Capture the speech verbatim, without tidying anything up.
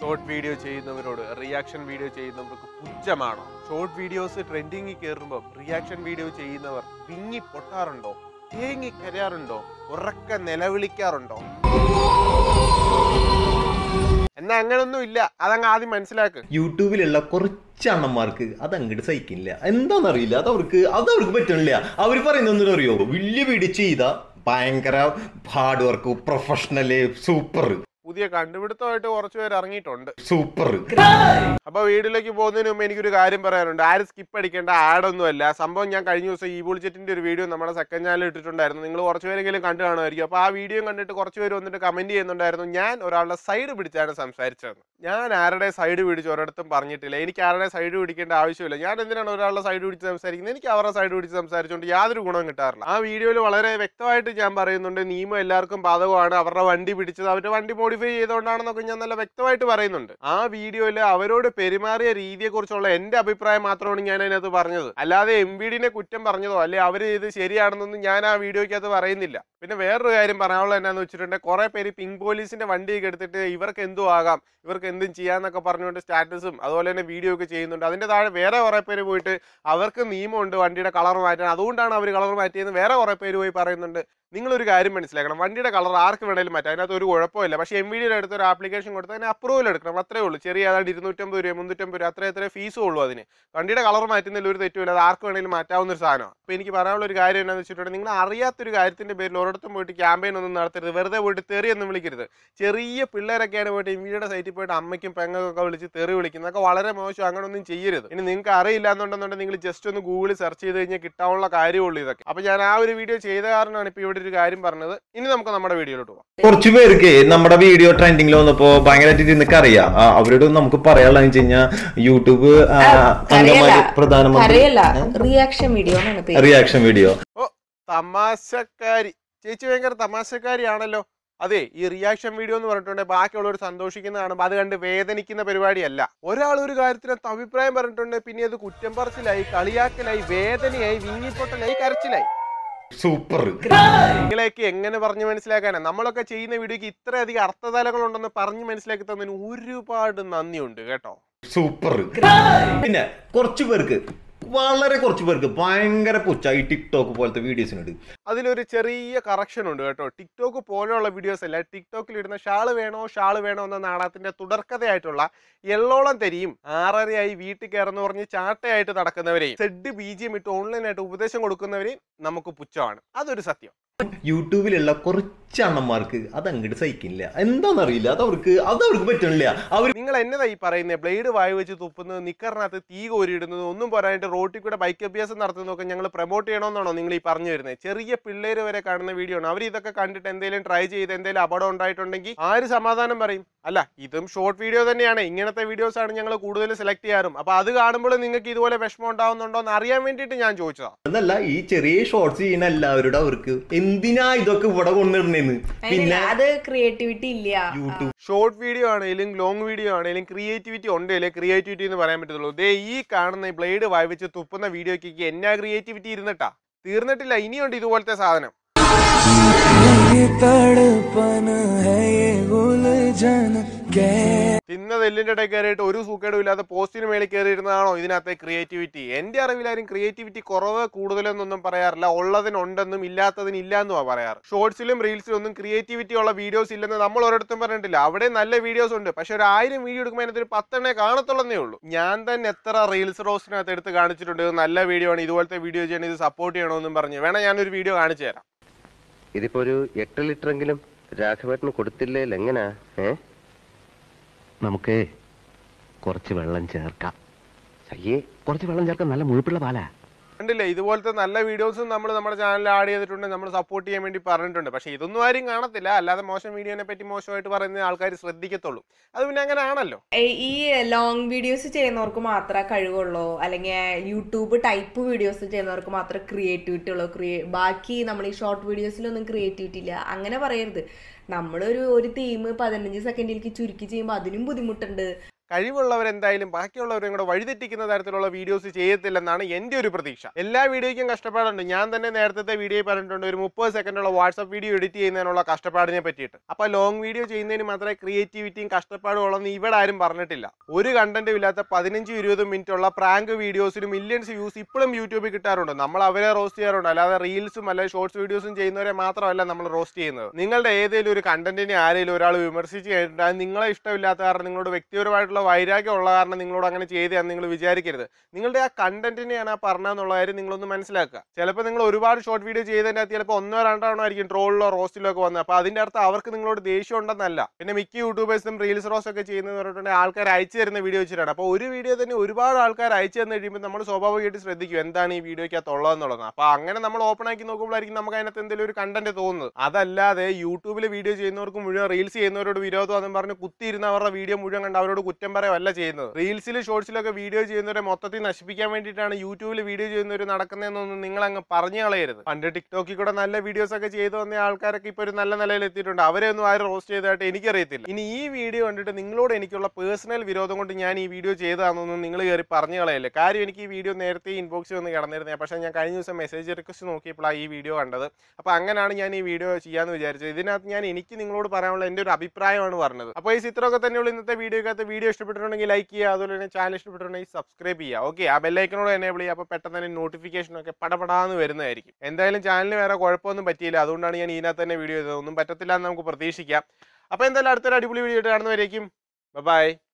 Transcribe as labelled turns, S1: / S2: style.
S1: Short video ചെയ്യുന്നവരോട് reaction video ചെയ്യുന്നവർക്ക് പുച്ഛമാണോ? ഷോർട്ട് വീഡിയോസ് ട്രെൻഡിങ്ങിൽ കയറുമ്പോൾ റിയാക്ഷൻ വീഡിയോ ചെയ്യുന്നവർ വിങ്ങി പൊട്ടാറുണ്ടോ? തേങ്ങി കരയാറുണ്ടോ? ഉറക്ക നിലവിളിക്കാറുണ്ടോ? എന്നാ അങ്ങനൊന്നും ഇല്ല, അതങ്ങ് ആദ്യം മനസ്സിലാക്ക്.
S2: യൂട്യൂബിലുള്ള കുറച്ച് അണ്ണന്മാർക്ക് അത് അങ്ങോട്ട് സഹിക്കില്ല, എന്താണെന്നറിയില്ല. അത് അവർക്ക് അത് അവർക്ക് പറ്റണില്ല. അവർ പറയുന്നൊന്നും അറിയോ, വലിയ വീഡിയോ ചെയ്താ ഭയങ്കര ഹാർഡ് വർക്ക്, പ്രൊഫഷണല്, സൂപ്പർ.
S1: പുതിയ കണ്ടുപിടുത്തമായിട്ട് കുറച്ചു പേര് ഇറങ്ങിയിട്ടുണ്ട്,
S2: സൂപ്പർ.
S1: അപ്പൊ വീഡിയോയിലേക്ക് പോകുന്നതിന് മുമ്പ് എനിക്കൊരു കാര്യം പറയാനുണ്ട്. ആരും സ്കിപ്പ് അടിക്കേണ്ട, ആഡൊന്നും അല്ല സംഭവം. ഞാൻ കഴിഞ്ഞ ദിവസം ഈ ബുൾജെറ്റിന്റെ ഒരു വീഡിയോ നമ്മുടെ സെക്കൻഡ് ചാനലിൽ ഇട്ടിട്ടുണ്ടായിരുന്നു. നിങ്ങൾ കുറച്ച് പേരെങ്കിലും കണ്ടു കാണുമായിരിക്കും. അപ്പൊ ആ വീഡിയോ കണ്ടിട്ട് കുറച്ച് പേര് വന്നിട്ട് കമന്റ് ചെയ്യുന്നുണ്ടായിരുന്നു, ഞാൻ ഒരാളുടെ സൈഡ് പിടിച്ചാണ് സംസാരിച്ചതെന്ന്. ഞാൻ ആരുടെ സൈഡ് പിടിച്ച് ഒരിടത്തും പറഞ്ഞിട്ടില്ല. എനിക്ക് ആരുടെ സൈഡ് പിടിക്കേണ്ട ആവശ്യമില്ല. ഞാൻ എന്തിനാണ് ഒരാളുടെ സൈഡ് പിടിച്ച് സംസാരിക്കുന്നത്? എനിക്ക് അവരുടെ സൈഡ് പിടിച്ച് സംസാരിച്ചുകൊണ്ട് യാതൊരു ഗുണവും കിട്ടാറില്ല. ആ വീഡിയോയിൽ വളരെ വ്യക്തമായിട്ട് ഞാൻ പറയുന്നുണ്ട്, നിയമം എല്ലാവർക്കും ബാധകമാണ്. അവരുടെ വണ്ടി പിടിച്ചത് അവരുടെ വണ്ടി മോഡിഫൈ ചെയ്തുകൊണ്ടാണെന്നൊക്കെ ഞാൻ നല്ല വ്യക്തമായിട്ട് പറയുന്നുണ്ട്. ആ വീഡിയോയിൽ അവരോട് പെരുമാറിയ രീതിയെ കുറിച്ചുള്ള എന്റെ അഭിപ്രായം മാത്രമാണ് ഞാൻ അതിനകത്ത് പറഞ്ഞത്. അല്ലാതെ എം വി ഡിനെ കുറ്റം പറഞ്ഞതോ അല്ലെ അവര് ഇത് ശരിയാണെന്നൊന്നും ഞാൻ ആ വീഡിയോയ്ക്കകത്ത് പറയുന്നില്ല. പിന്നെ വേറൊരു കാര്യം പറയാനുള്ളത് എന്നാന്ന് വെച്ചിട്ടുണ്ടെങ്കിൽ, കുറെ പേര് പിങ്ക് പോലീസിന്റെ വണ്ടിയൊക്കെ എടുത്തിട്ട് ഇവർക്ക് എന്തും ആകാം, ഇവർക്ക് എന്തും ചെയ്യാന്നൊക്കെ പറഞ്ഞുകൊണ്ട് സ്റ്റാറ്റസും അതുപോലെ തന്നെ വീഡിയോ ഒക്കെ ചെയ്യുന്നുണ്ട്. അതിന്റെ താഴെ വേറെ കുറെ പേര് പോയിട്ട് അവർക്ക് നിയമമുണ്ട് വണ്ടിയുടെ കളർ മാറ്റാൻ, അതുകൊണ്ടാണ് അവർ കളർ മാറ്റിയെന്ന് വേറെ കുറെ പേര് പോയി പറയുന്നുണ്ട്. നിങ്ങളൊരു കാര്യം മനസ്സിലാക്കണം, വണ്ടിയുടെ കളർ ആർക്ക് വേണേലും മാറ്റാം, അതിനകത്ത് ഒരു കുഴപ്പമില്ല. പക്ഷേ എം വി ഡിയുടെ അടുത്ത് ഒരു ആപ്ലിക്കേഷൻ കൊടുത്ത് അതിന് അപ്രൂവൽ എടുക്കണം, അത്രേ ഉള്ളൂ. ചെറിയ ഏതാണ്ട് ഇരുന്നൂറ്റമ്പത് രൂപ മുന്നൂറ്റമ്പത് രൂപ അത്ര എത്ര ഫീസും ഉള്ളൂ അതിന്. വണ്ടിയുടെ കളർ മാറ്റുന്നതിൽ ഒരു തെറ്റുമില്ല, അത് ആർക്ക് വേണേലും മാറ്റാവുന്ന ഒരു സാധനമാണ്. അപ്പോൾ എനിക്ക് പറയാനുള്ള ഒരു കാര്യം എന്താണെന്ന് വെച്ചിട്ടുണ്ടെങ്കിൽ, നിങ്ങൾ അറിയാത്തൊരു കാര്യത്തിന്റെ പേരിൽ ഒരിടത്തും പോയിട്ട് ക്യാമ്പയിൻ ഒന്നും നടത്തരുത്, വെറുതെ പോയിട്ട് തെറിയൊന്നും വിളിക്കരുത്. ചെറിയ പിള്ളേരൊക്കെയാണ് പോയിട്ട് എം വി ഡിയുടെ സൈറ്റിൽ പോയിട്ട് അമ്മയ്ക്കും പെങ്ങൾക്കൊക്കെ വിളിച്ച് തെറി വിളിക്കുന്നതൊക്കെ വളരെ മോശം. അങ്ങനെ ഒന്നും ചെയ്യരുത്. ഇനി നിങ്ങൾക്ക് അറിയില്ല എന്നുണ്ടെന്നുണ്ടെങ്കിൽ നിങ്ങൾ ജസ്റ്റ് ഒന്ന് ഗൂഗിളിൽ സെർച്ച് ചെയ്ത് കഴിഞ്ഞാൽ കിട്ടാനുള്ള കാര്യമുള്ളൂ ഇതൊക്കെ. അപ്പോൾ ഞാൻ ആ ഒരു വീഡിയോ ചെയ്ത കാരണമാണ് ഇപ്പോൾ ഇവിടെ ഒരു കാര്യം പറഞ്ഞത്. ഇനി നമുക്ക് നമ്മുടെ വീഡിയോയിലോട്ട് പോകാം.
S2: കുറച്ചു പേർക്ക് നമ്മുടെ വീഡിയോ ട്രെൻഡിങ്ങിൽ വന്നപ്പോ ഭയങ്കരമായിട്ട് നിനക്ക് അറിയാം. അവരോട് നമുക്ക് പറയാനുള്ളതെന്ന് വെച്ച് കഴിഞ്ഞാൽ, യൂട്യൂബ് പ്രധാനമന്ത്രി
S3: റിയാക്ഷൻ വീഡിയോ
S2: റിയാക്ഷൻ വീഡിയോ
S1: ഓ തമാശക്കാരി ചേച്ചി ഭയങ്കര തമാശക്കാരിയാണല്ലോ. അതെ, ഈ റിയാക്ഷൻ വീഡിയോ എന്ന് പറഞ്ഞിട്ടുണ്ടെങ്കിൽ ബാക്കിയുള്ളവർ സന്തോഷിക്കുന്ന കാണുമ്പോൾ അത് കണ്ട് വേദനിക്കുന്ന പരിപാടിയല്ല. ഒരാൾ ഒരു കാര്യത്തിനകത്ത് അഭിപ്രായം പറഞ്ഞിട്ടുണ്ടെങ്കിൽ പിന്നെ അത് കുറ്റം പറച്ചിലായി, കളിയാക്കലായി, വേദനയായി, വീങ്ങിപ്പൊട്ടലായി, കരച്ചിലായി.
S2: സൂപ്പർ.
S1: നിങ്ങളെയൊക്കെ എങ്ങനെ പറഞ്ഞു മനസ്സിലാക്കാനാ? നമ്മളൊക്കെ ചെയ്യുന്ന വീഡിയോക്ക് ഇത്രയധികം അർത്ഥതലങ്ങളുണ്ടെന്ന് പറഞ്ഞു മനസ്സിലാക്കി തന്നതിന് ഒരുപാട് നന്ദിയുണ്ട് കേട്ടോ.
S2: സൂപ്പർ. പിന്നെ കുറച്ചു പേർക്ക്, വളരെ കുറച്ച് പേർക്ക് ഭയങ്കര പുച്ഛ ഈ ടിക്ടോക്ക് പോലത്തെ വീഡിയോസിനുണ്ട്.
S1: അതിലൊരു ചെറിയ കറക്ഷൻ ഉണ്ട് കേട്ടോ. ടിക്ടോക്ക് പോലെയുള്ള വീഡിയോസ് അല്ല, ടിക്ടോക്കിൽ ഇടുന്ന ഷാള് വേണോ ഷാള് വേണോ എന്ന നാടകത്തിന്റെ തുടർക്കഥയായിട്ടുള്ള എള്ളോളം തരിയും ആറരയായി വീട്ടിൽ കയറുന്ന പറഞ്ഞ് ചാട്ടയായിട്ട് നടക്കുന്നവരെയും സെഡ് ബി ജി എം ഇട്ട് ഓൺലൈനായിട്ട് ഉപദേശം കൊടുക്കുന്നവരെയും നമുക്ക് പുച്ഛമാണ്. അതൊരു സത്യം.
S2: യൂട്യൂബിലുള്ള കുറച്ച് അണ്ണന്മാർക്ക് അത് അങ്ങോട്ട് സഹിക്കില്ല, എന്താണെന്നറിയില്ല. അത് അവർക്ക് അത് അവർക്ക് പറ്റണില്ല. അവർ
S1: നിങ്ങൾ എന്നതാ ഈ പറയുന്നത്? ബ്ലേഡ് വായി വെച്ച് തുപ്പുന്നത്, നിക്കറിനകത്ത് തീ കോരിയിടുന്നത്, ഒന്നും പോരായിട്ട് റോട്ടിൽ കൂടെ ബൈക്ക് അഭ്യാസം നടത്തുന്നതൊക്കെ ഞങ്ങൾ പ്രൊമോട്ട് ചെയ്യണമെന്നാണോ നിങ്ങൾ ഈ പറഞ്ഞു വരുന്നത്? ചെറിയ പിള്ളേർ വരെ കാണുന്ന വീഡിയോ ആണ്. അവർ ഇതൊക്കെ കണ്ടിട്ട് എന്തെങ്കിലും ട്രൈ ചെയ്ത് എന്തെങ്കിലും അപകടം ഉണ്ടായിട്ടുണ്ടെങ്കിൽ ആര് സമാധാനം പറയും? അല്ല, ഇതും ഷോർട്ട് വീഡിയോ തന്നെയാണ്. ഇങ്ങനത്തെ വീഡിയോസ് ആണ് ഞങ്ങൾ കൂടുതൽ സെലക്ട് ചെയ്യാറും. അപ്പൊ അത് കാണുമ്പോൾ നിങ്ങൾക്ക് ഇതുപോലെ വിഷമം ഉണ്ടാവുന്നുണ്ടോ എന്ന് അറിയാൻ വേണ്ടിയിട്ട് ഞാൻ ചോദിച്ചതാ.
S2: അതല്ല, ഈ ചെറിയ ഷോർട്സ് ചെയ്യുന്ന എല്ലാവരുടെ അവർക്ക് എന്തിനാ ഇതൊക്കെ ഇവിടെ കൊണ്ടുവരുന്നേന്ന്. പിന്നെ
S3: അത് ക്രിയേറ്റിവിറ്റി ഇല്ല.
S2: യൂട്യൂബ്
S1: ഷോർട്ട് വീഡിയോ ആണെങ്കിലും ലോങ് വീഡിയോ ആണെങ്കിലും ക്രിയേറ്റിവിറ്റി ഉണ്ടല്ലേ ക്രിയേറ്റിവിറ്റി എന്ന് പറയാൻ പറ്റത്തുള്ളൂ. ദേ ഈ കാണുന്ന ഈ ബ്ലേഡ് വായി വെച്ച് തുപ്പുന്ന വീഡിയോക്ക് എന്നാ ക്രിയേറ്റിവിറ്റി ഇരുന്നിട്ടാ? തീർന്നിട്ടില്ല, ഇനിയുണ്ട് ഇതുപോലത്തെ സാധനം. തിന്നത് എല്ലിന്റെ ഇടയിൽ കയറിയിട്ട് ഒരു സൂക്കേടും ഇല്ലാതെ പോസ്റ്റിന് മേളിൽ കയറിയിരുന്നതാണോ ഇതിനകത്തെ ക്രിയേറ്റിവിറ്റി? എന്റെ അറിവിലാരും ക്രിയേറ്റിവിറ്റി കുറവ് കൂടുതലെന്നൊന്നും പറയാറില്ല. ഉള്ളതിനുണ്ടെന്നും ഇല്ലാത്തതിന് ഇല്ല എന്നുമാണ് പറയാറ്. ഷോർട്സിലും റീൽസിലും ഒന്നും ക്രിയേറ്റിവിറ്റി ഉള്ള വീഡിയോസ് ഇല്ലെന്ന് നമ്മൾ ഒരിടത്തും പറഞ്ഞിട്ടില്ല. അവിടെ നല്ല വീഡിയോസ് ഉണ്ട്, പക്ഷെ ഒരു ആയിരം വീഡിയോ എടുക്കുമ്പോൾ അതിനകത്ത് ഒരു പത്തെണ്ണേ കാണത്തുള്ളതേ ഉള്ളൂ. ഞാൻ തന്നെ എത്ര റീൽസ് റോസ്റ്റിനകത്ത് എടുത്ത് കാണിച്ചിട്ടുണ്ട്, നല്ല വീഡിയോ ആണ്, ഇതുപോലത്തെ വീഡിയോ ചെയ്യണം, ഇത് സപ്പോർട്ട് ചെയ്യണമെന്നും പറഞ്ഞു. വേണം ഞാനൊരു വീഡിയോ കാണിച്ചു തരാം.
S4: ഇതിപ്പോ ഒരു എട്ട് ലിറ്ററെങ്കിലും രാഘവേട്ടന് കൊടുത്തില്ലേ? എങ്ങനാ? ഏ നമുക്ക് കുറച്ച് വെള്ളം ചേർക്കാം. അയ്യേ, കുറച്ച് വെള്ളം ചേർക്കാം, നല്ല മുഴുപ്പുള്ള പാലാ.
S1: കണ്ടില്ലേ, ഇതുപോലത്തെ നല്ല വീഡിയോസും നമ്മൾ നമ്മുടെ ചാനലിൽ ആഡ് ചെയ്തിട്ടുണ്ട്, നമ്മൾ സപ്പോർട്ട് ചെയ്യാൻ വേണ്ടി പറഞ്ഞിട്ടുണ്ട്. പക്ഷെ ഇതൊന്നും ആരും കാണത്തില്ല. അല്ലാതെ മോശം വീഡിയോനെ പറ്റി മോശമായിട്ട് പറയുന്ന ആൾക്കാർ ശ്രദ്ധിക്കത്തുള്ളൂ. അത് പിന്നെ അങ്ങനെ ആണല്ലോ.
S3: ഈ ലോങ് വീഡിയോസ് ചെയ്യുന്നവർക്ക് മാത്രമേ കഴിവുള്ളൂ, അല്ലെങ്കിൽ യൂട്യൂബ് ടൈപ്പ് വീഡിയോസ് ചെയ്യുന്നവർക്ക് മാത്രമേ ക്രിയേറ്റിവിറ്റി ഉള്ളൂ. ക്രിയേ ബാക്കി നമ്മൾ ഈ ഷോർട്ട് വീഡിയോസിലൊന്നും ക്രിയേറ്റിവിറ്റി ഇല്ല അങ്ങനെ പറയരുത്. നമ്മളൊരു ഒരു തീം പതിനഞ്ച് സെക്കൻഡിലേക്ക് ചുരുക്കി ചെയ്യുമ്പോൾ അതിനും ബുദ്ധിമുട്ടുണ്ട്.
S1: കഴിവുള്ളവർ എന്തായാലും ബാക്കിയുള്ളവരും കൂടെ വഴിതെറ്റിക്കുന്ന തരത്തിലുള്ള വീഡിയോസ് ചെയ്യത്തില്ലെന്നാണ് എൻ്റെ ഒരു പ്രതീക്ഷ. എല്ലാ വീഡിയോയ്ക്കും കഷ്ടപ്പാടുണ്ട്. ഞാൻ തന്നെ നേരത്തെ വീഡിയോ പറഞ്ഞിട്ടുണ്ട് ഒരു മുപ്പത് സെക്കൻഡുള്ള വാട്സ്ആപ്പ് വീഡിയോ എഡിറ്റ് ചെയ്യുന്നതിനുള്ള കഷ്ടപ്പാടിനെ പറ്റിയിട്ട്. അപ്പോൾ ലോങ് വീഡിയോ ചെയ്യുന്നതിന് മാത്രമേ ക്രിയേറ്റിവിറ്റിയും കഷ്ടപ്പാടും ഉള്ളെന്ന് ഇവിടെ ആരും പറഞ്ഞിട്ടില്ല. ഒരു കണ്ടന്റും ഇല്ലാത്ത പതിനഞ്ച് ഇരുപത് മിനിറ്റ് ഉള്ള പ്രാങ്ക് വീഡിയോസിന് മില്യൺസ് വ്യൂസ് ഇപ്പോഴും യൂട്യൂബിൽ കിട്ടാറുണ്ട്. നമ്മൾ അവരെ റോസ്റ്റ് ചെയ്യാറുണ്ട്. അല്ലാതെ റീൽസും അല്ലെ ഷോർട്സ് വീഡിയോസും ചെയ്യുന്നവരെ മാത്രമല്ല നമ്മൾ റോസ്റ്റ് ചെയ്യുന്നത്. നിങ്ങളുടെ ഏതെങ്കിലും ഒരു കണ്ടന്റിനെ ആരെങ്കിലും ഒരാൾ വിമർശിച്ച് കഴിഞ്ഞിട്ട് അത് നിങ്ങളെ ഇഷ്ടമില്ലാത്ത കാരണം നിങ്ങളോട് വ്യക്തിപരമായിട്ടുള്ള വൈരാഗ്യം ഉള്ള കാരണം നിങ്ങളോട് അങ്ങനെ ചെയ്തതാണെന്ന് നിങ്ങൾ വിചാരിക്കരുത്. നിങ്ങളുടെ ആ കണ്ടന്റിനെയാണ് ആ പറഞ്ഞെന്നുള്ള കാര്യം നിങ്ങളൊന്ന് മനസ്സിലാക്കുക. ചിലപ്പോൾ നിങ്ങൾ ഒരുപാട് ഷോർട്ട് വീഡിയോ ചെയ്തതിൻ്റെ അകത്ത് ചിലപ്പോൾ ഒന്നോ രണ്ടോ ആയിരിക്കും ട്രോളിലോ റോസ്റ്റിലോ ഒക്കെ വന്നത്. അപ്പോൾ അതിൻ്റെ അർത്ഥം അവർക്ക് നിങ്ങളോട് ദേഷ്യം ഉണ്ടെന്നല്ല. പിന്നെ മിക്ക യൂട്യൂബേഴ്സും റീൽസ് റോസ് ഒക്കെ ചെയ്യുന്നത് പറഞ്ഞിട്ടുണ്ടെങ്കിൽ ആൾക്കാർ അയച്ചു തരുന്ന വീഡിയോ വെച്ചിട്ടാണ്. അപ്പോൾ ഒരു വീഡിയോ തന്നെ ഒരുപാട് ആൾക്കാർ അയച്ചു തന്നു കഴിയുമ്പോൾ നമ്മൾ സ്വാഭാവികമായിട്ട് ശ്രദ്ധിക്കും എന്താണ് ഈ വീഡിയോയ്ക്കകത്ത് ഉള്ളതെന്നുള്ളത്. അപ്പോൾ അങ്ങനെ നമ്മൾ ഓപ്പൺ ആക്കി നോക്കുമ്പോഴായിരിക്കും നമുക്ക് അതിനകത്ത് എന്തെങ്കിലും ഒരു കണ്ടന്റ് തോന്നുന്നത്. അതല്ലാതെ യൂട്യൂബിൽ വീഡിയോ ചെയ്യുന്നവർക്ക് മുഴുവൻ റീൽസ് ചെയ്യുന്നവരോട് വിരോധം പറഞ്ഞ് കുത്തിയിരുന്ന അവരുടെ വീഡിയോ മുഴുവൻ കണ്ട് അവരോട് കുറ്റം പറയുകയല്ല ചെയ്യുന്നത്. റീൽസിൽ ഷോർട്സിലൊക്കെ വീഡിയോ ചെയ്യുന്നവരെ മൊത്തത്തിൽ നശിപ്പിക്കാൻ വേണ്ടിയിട്ടാണ് യൂട്യൂബിൽ വീഡിയോ ചെയ്യുന്നവർ നടക്കുന്നതെന്നൊന്നും നിങ്ങൾ അങ്ങ് പറഞ്ഞു കളയരുത്. പണ്ട് ടിക്ടോക്കിൽ കൂടെ നല്ല വീഡിയോസ് ഒക്കെ ചെയ്തു വന്ന ആൾക്കാരൊക്കെ ഇപ്പോൾ ഒരു നല്ല നിലയിൽ എത്തിയിട്ടുണ്ട്. അവരെ ഒന്നും ആരും റോസ്റ്റ് ചെയ്തതായിട്ട് എനിക്കറിയത്തില്ല. ഇനി ഈ വീഡിയോ കണ്ടിട്ട് നിങ്ങളോട് എനിക്കുള്ള പേഴ്സണൽ വിരോധം കൊണ്ട് ഞാൻ ഈ വീഡിയോ ചെയ്തതാണെന്നൊന്നും നിങ്ങൾ കയറി പറഞ്ഞു കളയല്ലേ. കാര്യം എനിക്ക് ഈ വീഡിയോ നേരത്തെ ഇൻബോക്സിൽ വന്ന് കിടന്നിരുന്നത്. പക്ഷേ ഞാൻ കഴിഞ്ഞ ദിവസം മെസ്സേജ് റിക്വസ്റ്റ് നോക്കിയപ്പോഴാണ് ഈ വീഡിയോ കണ്ടത്. അപ്പോൾ അങ്ങനെയാണ് ഞാൻ ഈ വീഡിയോ ചെയ്യാമെന്ന് വിചാരിച്ചത്. ഇതിനകത്ത് ഞാൻ എനിക്ക് നിങ്ങളോട് പറയാനുള്ള എൻ്റെ ഒരു അഭിപ്രായമാണ് പറഞ്ഞത്. അപ്പോൾ ഈ ചിത്രമൊക്കെ തന്നെയുള്ള ഇന്നത്തെ വീഡിയോക്കകത്ത് വീഡിയോ ഇഷ്ടപ്പെട്ടിട്ടുണ്ടെങ്കിൽ ലൈക്ക് ചെയ്യുക. അതുപോലെ തന്നെ ചാനൽ ഇഷ്ടപ്പെട്ടിട്ടുണ്ടെങ്കിൽ സബ്സ്ക്രൈബ് ചെയ്യുക. ഓക്കെ, ആ ബെല്ലൈക്കനോട് എനേബിൾ ചെയ്യുക. അപ്പോൾ പെട്ടെന്ന് തന്നെ നോട്ടിഫിക്കേഷനൊക്കെ പടപടാന്ന് വരുന്നതായിരിക്കും. എന്തായാലും ചാനലിന് വേറെ കുഴപ്പമൊന്നും പറ്റിയില്ല. അതുകൊണ്ടാണ് ഞാൻ ഇതിനകത്ത് തന്നെ വീഡിയോ ചെയ്തത്. ഒന്നും പറ്റത്തില്ല എന്ന് നമുക്ക് പ്രതീക്ഷിക്കാം. അപ്പോൾ എന്തായാലും അടുത്തൊരു അടിപൊളി വീഡിയോ കാണുന്നവരേക്കും ബൈ.